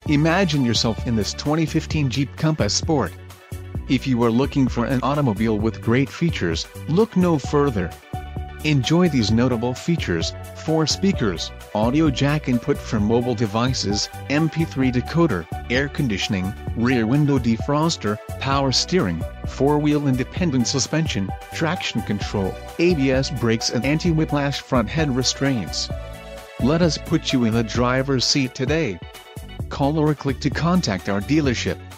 Imagine yourself in this 2015 Jeep Compass Sport. If you are looking for an automobile with great features, look no further. Enjoy these notable features: 4 speakers, audio jack input for mobile devices, MP3 decoder, air conditioning, rear window defroster, power steering, 4-wheel independent suspension, traction control, ABS brakes and anti-whiplash front head restraints. Let us put you in the driver's seat today. Call or click to contact our dealership.